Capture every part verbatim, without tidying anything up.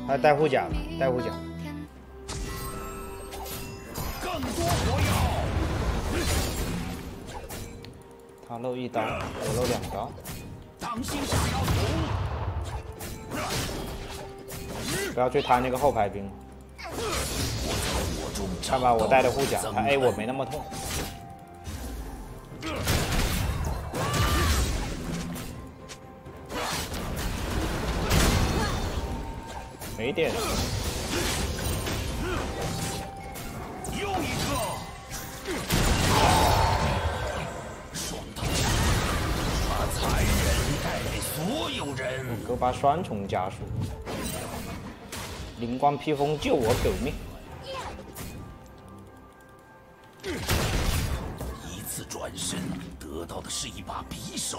他带护甲了，带护甲。 更多火药。 他漏一刀，我漏两刀。 当心下药桶。 不要去贪那个后排兵。看吧，我带的护甲，他 A 我没那么痛。没电。 又一个。双刀把残忍带给所有人。 狗把双重加速，灵光披风救我狗命。 一次转身得到的是一把匕首。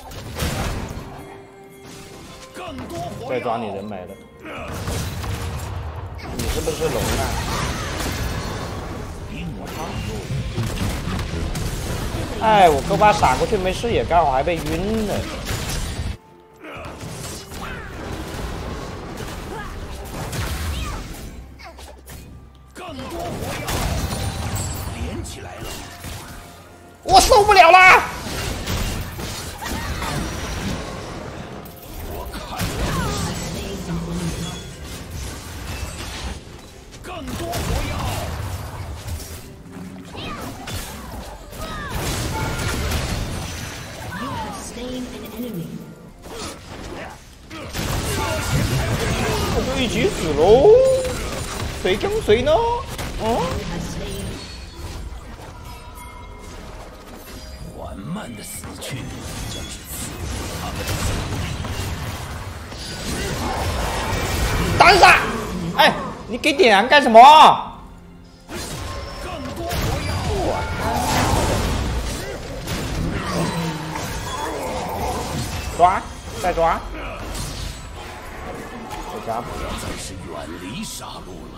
更多火药。 再抓你人没了。你是不是龙啊？哎，我勾把闪过去没视野，刚好还被晕了。 更多火药连起来了， 我受不了了！ 我看更多火药。 我就一起死喽，谁跟谁呢？嗯。 缓慢的死去，将是赐予他们的。 挡闪！哎，你给点干什么？ 更多火药！ 抓，再抓。 不要再是远离杀戮了。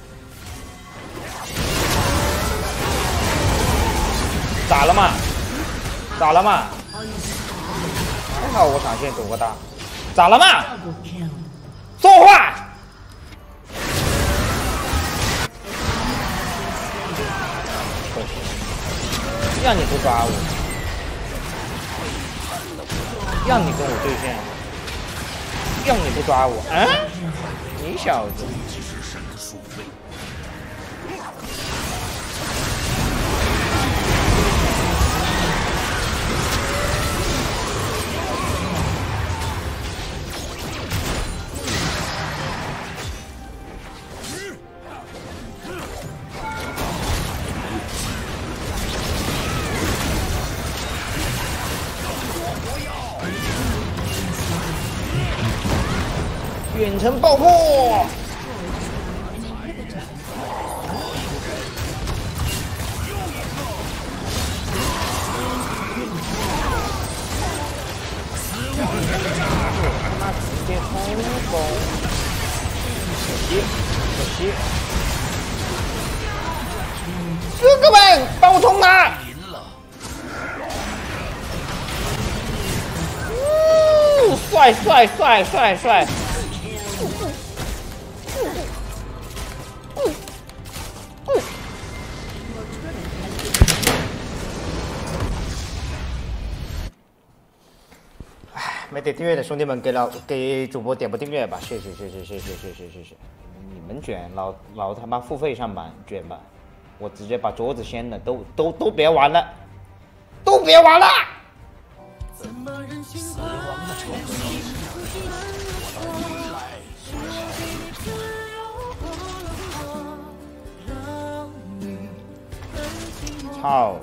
咋了嘛？咋了嘛？还好我闪现躲过他。咋了嘛？说话！让你不抓我，让你跟我对线。让你不抓我，嗯？你小子！远程爆破！他妈直接冲锋！可惜，可惜！哥哥们，帮我冲他！帅帅帅帅帅！哎，没点订阅的兄弟们，给老给主播点波订阅吧，谢谢谢谢谢谢谢谢谢谢！你们卷，老老他妈付费上班卷吧，我直接把桌子掀了，都都都别玩了，都别玩了！死亡的重操！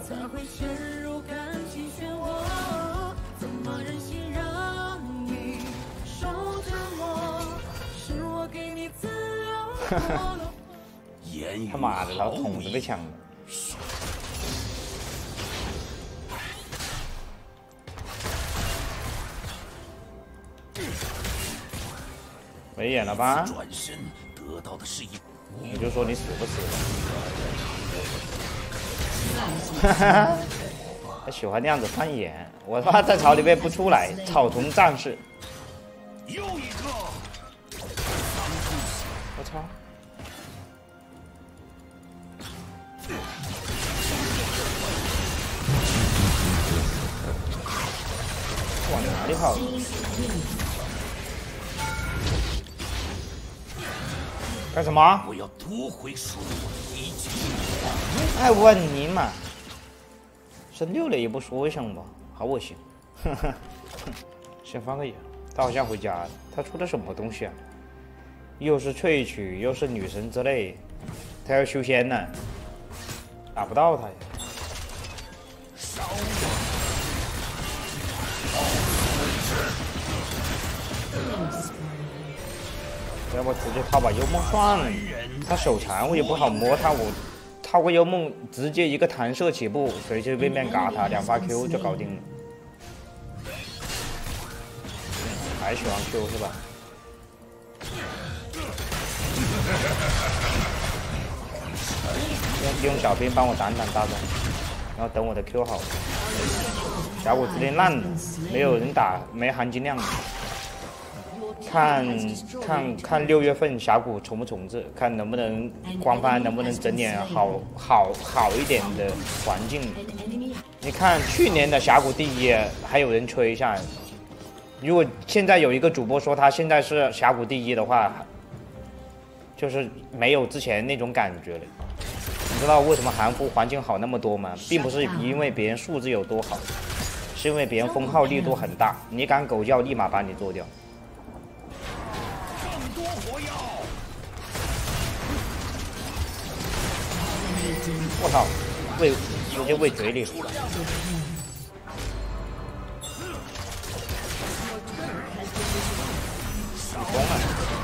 他妈的，老筒子被抢了。没眼了吧？ 转身得到的是一， 你就说你死不死？哈哈，他喜欢那样子翻眼。我他妈在草里面不出来，草丛战士。 又一个。 操！往哪里跑？干什么？ 我要夺回属于我的一切。 哎，我你妈！升六了也不说一声吧，好恶心。哼哼，先放个眼。他好像回家了，他出的什么东西啊？又是萃取，又是女神之泪，他要修仙呢，打不到他呀。 烧我！ 要不直接套把幽梦算了，他手残我也不好摸他，我套个幽梦直接一个弹射起步，随随便便嘎他两发 Q 就搞定了。还喜欢 Q 是吧？用用小兵帮我挡挡大招，然后等我的 Q 好了。峡谷之恋烂了，没有人打，没含金量。看看看六月份峡谷重不重置，看能不能官方能不能整点好好好一点的环境。你看去年的峡谷第一，还有人吹一下。如果现在有一个主播说他现在是峡谷第一的话，就是没有之前那种感觉了。你知道为什么韩服环境好那么多吗？并不是因为别人素质有多好，是因为别人封号力度很大，你敢狗叫，立马把你做掉。我操，喂，直接喂嘴里。你疯了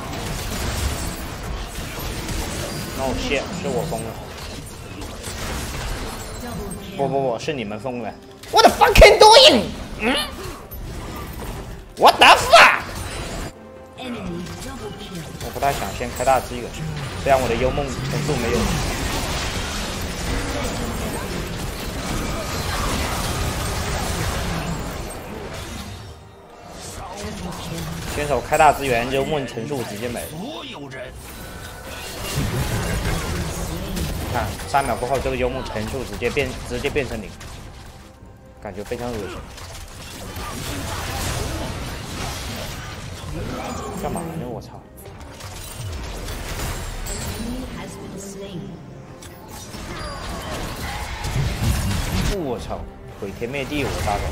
？No shit， 是我疯了。不不不，是你们疯了。What the fucking doing？ 嗯 ？What the fuck？ 我不太想先开大资源，这样我的幽梦程度没有。选手开大资源，幽梦层数直接没了。看三秒过后，这个幽梦层数直接变直接变成零，感觉非常恶心。干嘛呢？我操！我操！毁天灭地，我大招！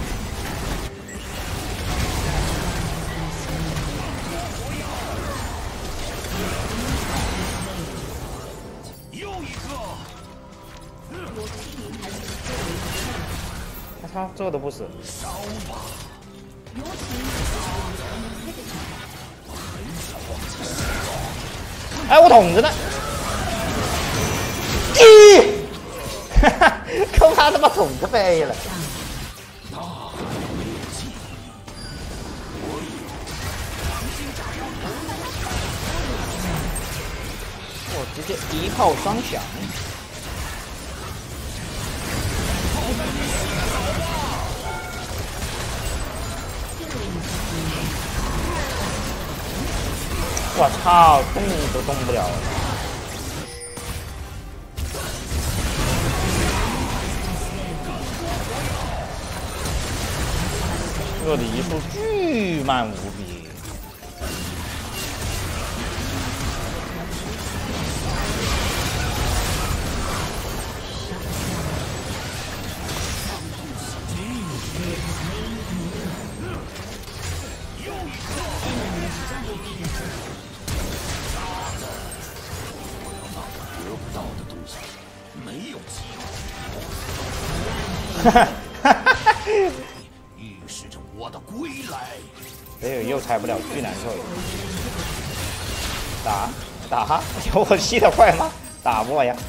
又一个！我操，这都不死！烧吧！哎，我捅着呢！咦！哈哈，够他他妈捅个飞了！我直接一炮双响。我操，动都动不了了。这个离速巨慢无比。哈哈哈哈哈！预示着我的归来。哎呦，又拆不了，巨难受。打打，有我吸的快吗？打不我呀！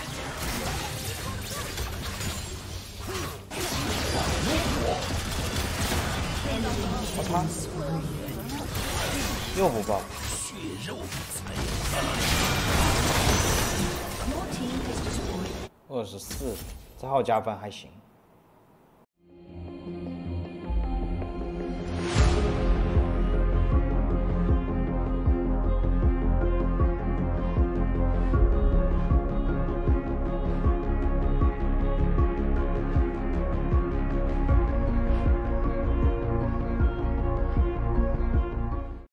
我操！又不爆。二十四，这号加分还行。